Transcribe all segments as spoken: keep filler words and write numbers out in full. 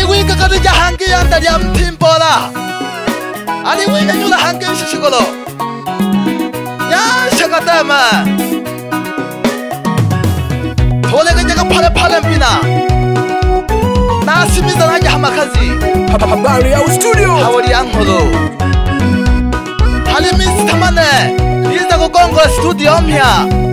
wika kadija hangi anda liam timbola. Ali wika nyula hangi shishigolo. Nyasha Kademe. Tole kajaga pale pale mpina. Nasi miza naja hamakazi. Habari Yao studio. Habari Yao. Hali misi tamane. Liza kugongo studio mpya.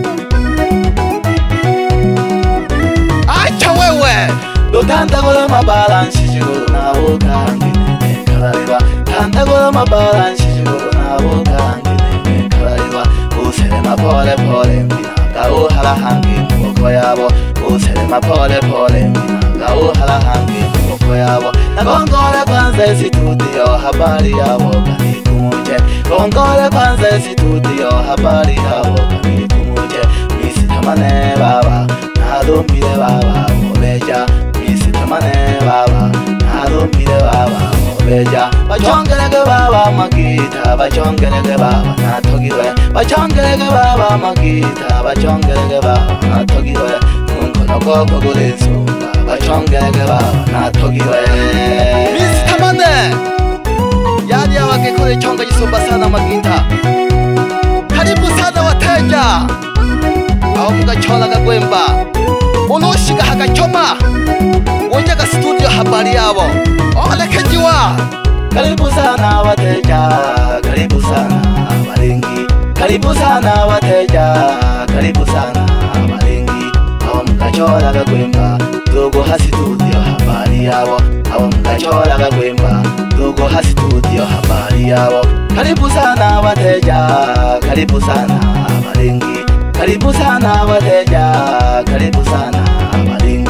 Acha wewe. Tanda gola mabalan shishigolo na ukangine kalaiwa. Tanda gola mabalan shishigolo na ukangine kalaiwa. Uselema pole pole mpina gao hala hangi moko yabo. Uselema pole pole mpina gao hala hangi moko yabo. Na gongole kwanza studio habari yao kani kumuje. Gongole kwanza studio habari yao kani kumuje. Misi tamane baba na dombile baba obeja. Mane baba, naro mire baba, obeja. Bachongerege baba magita, bachongerege baba na togiwe. Bachongerege baba magita, bachongerege baba na togiwe. Munkono koko gulisu, bachongerege baba na togiwe. Mister Mane, yari awake kore chonga jisumba sana magita. Karibu sana wateja. Au mga chola kagwemba. Unoshiga hakachoma. Wonjaga studio habari yao. Ole kejiwa. Karibu sana wateja, karibu sana walengi. Karibu sana wateja, karibu sana walengi. Awa mkachola kagwemba, dogo ha studio habari yao. Awa mkachola kagwemba, dogo ha studio habari yao. Karibu sana wateja, karibu sana walengi. Karibu sana wateja, karibu sana walengi.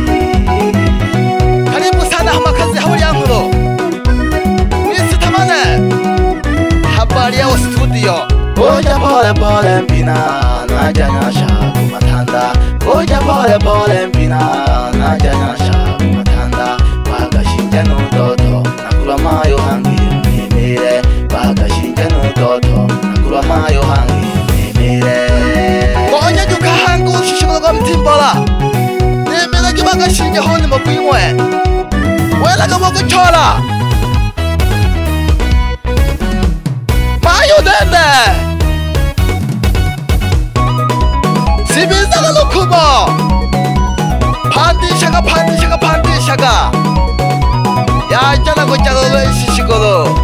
Hamakazi Habari Yao. Mister Mane. Habari Yao studio. Oja pole pole mpina naja Nyasha kumatanda. Oja pole pole mpina naja Nyasha kumatanda. Baga shinja nudoto nakura mayo hangi mimire. Baga shinja nudoto nakura mayo hangi mimire. Konya juka hangu shishigolo mtimbola. Nimile kibaga shinja honi mokuyimwe. Wela kamo kuchola Mayo dende Sibiza la lukumo Pandi shaga pandi shaga pandi shaga Ya jana ko jalo lo shishigolo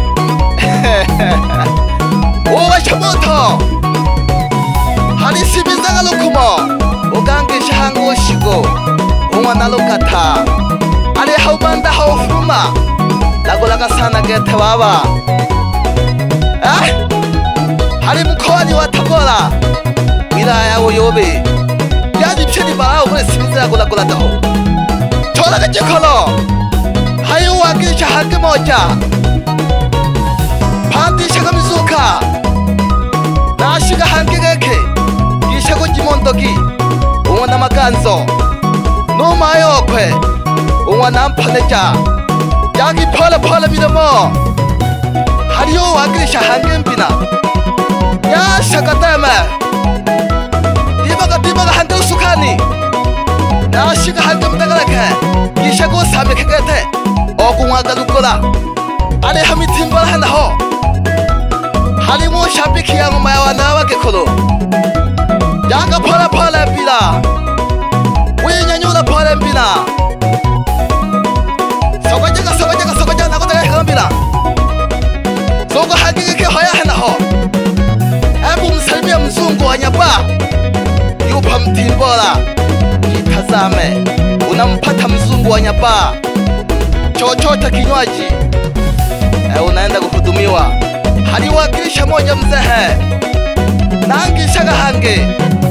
Owa shamoto Hari sibiza la lukumo Ugange shahango shigo Unwa nalukata Ale haubanda haufuma Lago laga sana gete baba Eh Hari mkoani wa Tabora Wilaya uyobe Yaji mcheni barao kule simiza lago lago ladaho Chola kajikolo Hayu wakisha hangi moja Pandi shaka mizuka Nashiga hangi geke Gishago jimondogi Umwana maganzo Numa yokwe Umwana mpaneja Yagi pala pala midamo Hariyo wakirisha hangi mpina Nyasha Kademe Dibaga dibaga hangi usukani Nashiga hangi mdagalake Gishago sabi kagete Oku waga lukula Ale hamitimbola hana ho Harimu shabiki ya mumaya wanawa gekolo Yaga pala pala mpina Winyanyula pala mpina Sokojaga sokojaga sokojaga nakotaga hekambina Soko hangige ke hoya hena ho Ebu msalimia mzungu wa nyapa Yupa mtimbola Jitazame Unampata mzungu wa nyapa Chochota kinywaji e, unaenda kuhudumiwa Hadi wakilisha moja mzehe Nangi shaga hangi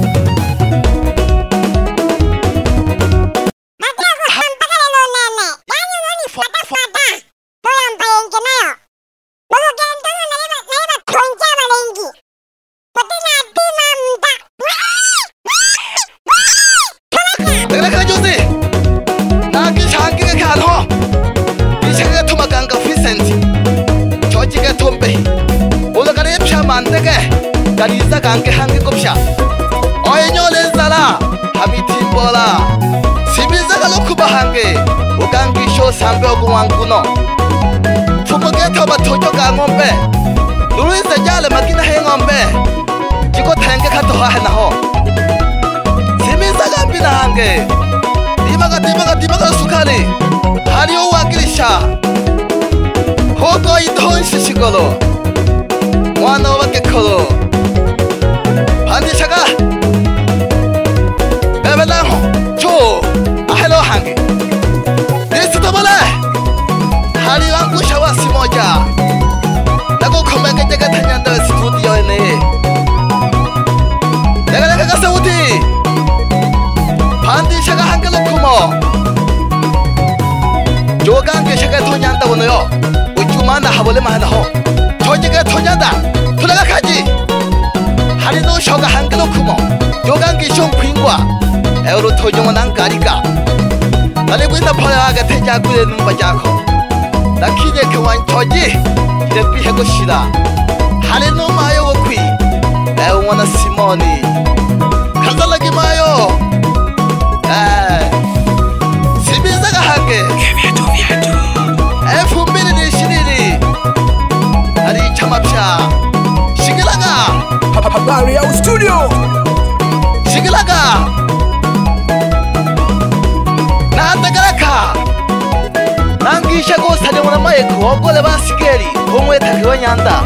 Kaliza kange hangi kopsha Oye nyole zala Hamitimbola Sibiza halokuba hange ugangisho sambe ogwanguno tumugeto batojo ga ngombe nuruize jale makina he ngombe jiko tenge kato ha naho simiza gambi nange dimaga dimaga dimaga sukali hariyo wagirisha hogo idon shishigolo mwana wakekolo pandishaga bebelaho cho ahelo hange nisitobole hari wangu shawasi moja nago komenge jega tanyanda studio ene 내가 내가 갔어 우디 반디샤가 한글로 쿠모 조간게 샤가 토냐한다 보네요 우주마나 하볼래만 하나호 저지가 토냐한다 돌아가 가지 하리노 샤가 한글로 쿠모 조간게 숑핑과 에어로 토종은 안 가리까 나리고 있나 퍼야가 태자구에 눈바자코 나 키제 그만 저지 이래 삐해고 시다 하리노 마요 오퀴 에어원아 시모니 lagi mayo eh sibizaga hange kebeto byato efu mbili ni shiriri ari chamapsha shigilaga Habari Yao studio shigilaga na tagaraka nangisha go sale mona maye ko gole basigeri homwe takiwa nyanda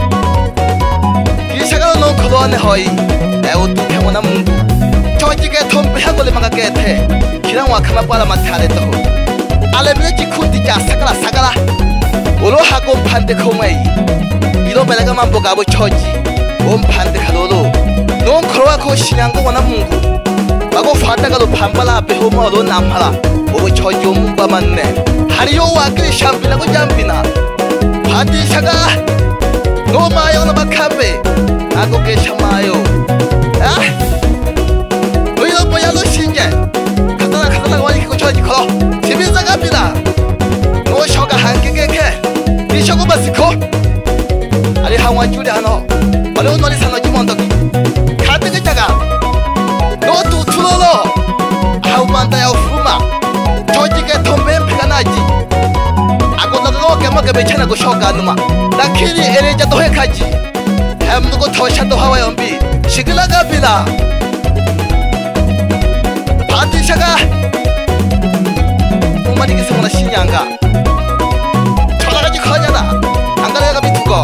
kishaga no kolone hoyi e utu kemona mungu choji게 톰be 하고래 막게테 기랑 와카마 빨아 마타레도 알레비에 지쿠디 자 사가라 사가라 오로 하고 판데 코메이 이로 벨가만 보가보 cho지 온 판데 가로로 논 크로아코 신앙고 원한 문구 마고 파다가도 판발아 앞에 호모로 남하라 오고 cho지 문바 맞네 하리오 와그리 샴비라고 잠비나 파디샤가 노마요 노마카베 나고 계셔마요 아 뭐야 너 신게 가다가 가다가 와니 그거 저기 걸어 재밌어 갑니다 너 셔가 한개개개 니 셔고 봤을거 아니 항원 줄이 하나 어려운 놀이 사노지 뭔덕이 가득이 자가 너도 투로로 아우만다야 후마 저지게 톰뱀피가 나지 아고 너가 깨먹게 배차나고 셔가 누마 나 키리 에레자도 해가지 햄누고 더샤도 하와 연비 시글라 갑니다 반디샤가 오마니게 성나 신양가 전화가지 커냐다 안가래가 미투고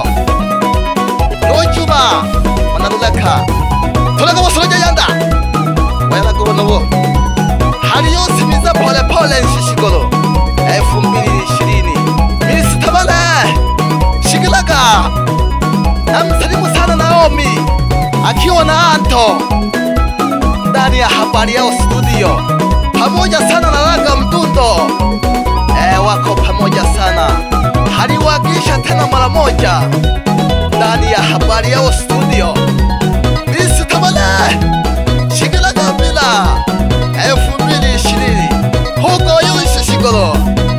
노이쭈마 만나놀라카 돌아가고 쓰러져야 한다 와야라고 너무 하리오 스미자 펄레 펄렌 시시고로 에품비리 시리니 미스타발레 시글라가 남사리무 사나 나오미 아키오나 안토 ndani ya Habari Yao studio pamoja sana na Raga Mdundo eh wako pamoja sana haliwagisha tena mara moja ndani ya Habari Yao studio Bistabale shigila gambila elfu mbili ishirini huko yoishi shigolo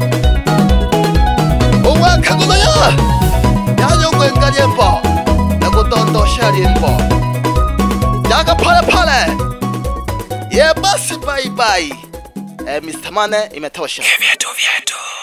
uwa kagolo ya yayo ngaliembo na kudondo shariembo yaga pale pale ye basi bye bye eh Mister Mane imetosha. Vyetu vyetu.